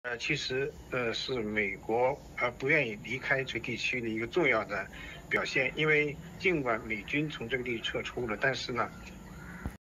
其实是美国不愿意离开这个地区的一个重要的表现，因为尽管美军从这个地区撤出了，但是呢，